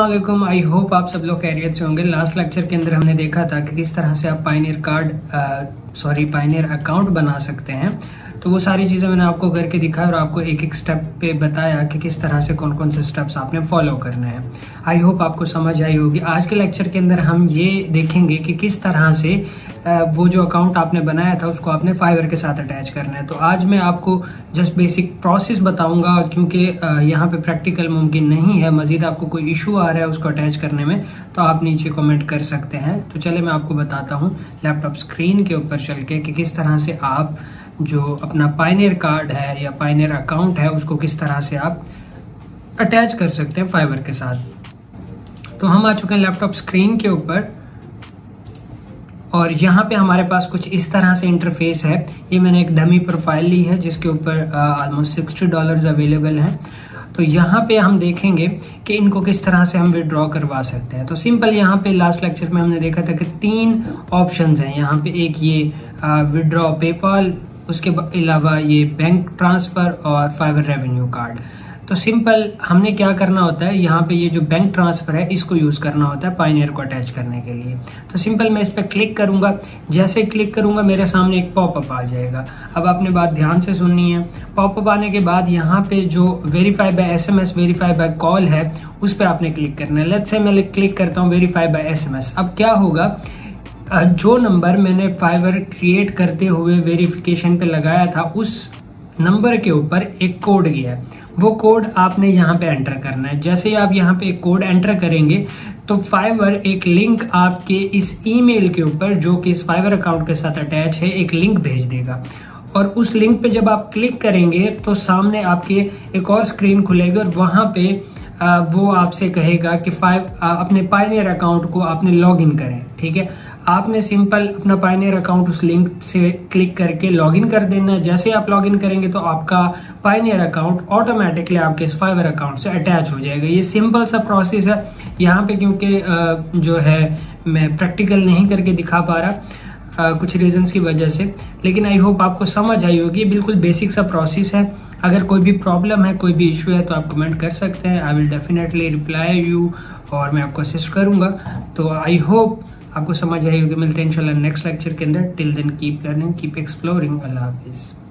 अस्सलाम वालेकुम। I hope आप सब लोग खैरियत से होंगे। लास्ट लेक्चर के अंदर हमने देखा था कि किस तरह से आप पायनियर अकाउंट बना सकते हैं। तो वो सारी चीज़ें मैंने आपको करके दिखाया और आपको एक एक स्टेप पे बताया कि किस तरह से कौन कौन से स्टेप्स आपने फॉलो करने हैं। आई होप आपको समझ आई होगी। आज के लेक्चर के अंदर हम ये देखेंगे कि किस तरह से वो जो अकाउंट आपने बनाया था उसको आपने फाइवर के साथ अटैच करना है। तो आज मैं आपको जस्ट बेसिक प्रोसेस बताऊंगा, क्योंकि यहाँ पे प्रैक्टिकल मुमकिन नहीं है। मजीद आपको कोई इशू आ रहा है उसको अटैच करने में तो आप नीचे कमेंट कर सकते हैं। तो चले मैं आपको बताता हूँ लैपटॉप स्क्रीन के ऊपर चल के कि किस तरह से आप जो अपना पायनियर कार्ड है या पायनियर अकाउंट है उसको किस तरह से आप अटैच कर सकते हैं फाइवर के साथ। तो हम आ चुके हैं लैपटॉप स्क्रीन के ऊपर और यहाँ पे हमारे पास कुछ इस तरह से इंटरफेस है। ये मैंने एक डमी प्रोफाइल ली है जिसके ऊपर ऑलमोस्ट $60 अवेलेबल हैं। तो यहाँ पे हम देखेंगे कि इनको किस तरह से हम विड्रॉ करवा सकते हैं। तो सिंपल यहाँ पे लास्ट लेक्चर में हमने देखा था कि 3 ऑप्शंस हैं यहाँ पे। एक ये विड्रॉ पेपाल, उसके अलावा ये बैंक ट्रांसफर और फाइवर रेवेन्यू कार्ड। तो सिंपल हमने क्या करना होता है, यहाँ पे ये जो बैंक ट्रांसफर है इसको यूज करना होता है पायनियर को अटैच करने के लिए। तो सिंपल मैं इस पर क्लिक करूंगा। जैसे क्लिक करूंगा मेरे सामने एक पॉपअप आ जाएगा। अब आपने बात ध्यान से सुननी है। पॉपअप आने के बाद यहाँ पे जो verify by SMS, verify by call है उस पर आपने क्लिक करना है। लेट्स से मैं क्लिक करता हूँ वेरीफाई बाय SMS। अब क्या होगा, जो नंबर मैंने फाइवर क्रिएट करते हुए वेरिफिकेशन पे लगाया था उस नंबर के ऊपर एक कोड गया है। वो कोड आपने यहाँ पे एंटर करना है। जैसे ही आप यहाँ पे एक कोड एंटर करेंगे तो फाइवर एक लिंक आपके इस ईमेल के ऊपर जो कि इस फाइवर अकाउंट के साथ अटैच है एक लिंक भेज देगा। और उस लिंक पे जब आप क्लिक करेंगे तो सामने आपके एक और स्क्रीन खुलेगी और वहां पे वो आपसे कहेगा कि अपने पायनियर अकाउंट को आपने लॉग इन करें। ठीक है, आपने सिंपल अपना पायनियर अकाउंट उस लिंक से क्लिक करके लॉगिन कर देना है। जैसे आप लॉगिन करेंगे तो आपका पायनियर अकाउंट ऑटोमेटिकली आपके इस फाइवर अकाउंट से अटैच हो जाएगा। ये सिंपल सा प्रोसेस है। यहाँ पे क्योंकि जो है मैं प्रैक्टिकल नहीं करके दिखा पा रहा कुछ रीजंस की वजह से, लेकिन आई होप आपको समझ आई होगी। बिल्कुल बेसिक सा प्रोसेस है। अगर कोई भी प्रॉब्लम है, कोई भी इशू है तो आप कमेंट कर सकते हैं। I will definitely reply you और मैं आपको असिस्ट करूंगा। तो आई होप आपको समझ आई होगी। मिलते हैं इंशाल्लाह नेक्स्ट लेक्चर के अंदर। Till then keep learning, keep exploring. अल्लाह हाफिज।